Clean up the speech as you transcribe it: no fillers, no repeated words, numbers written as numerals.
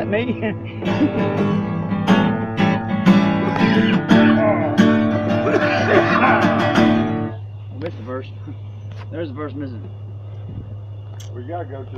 at me. I missed the verse. There's the verse missing. We gotta go to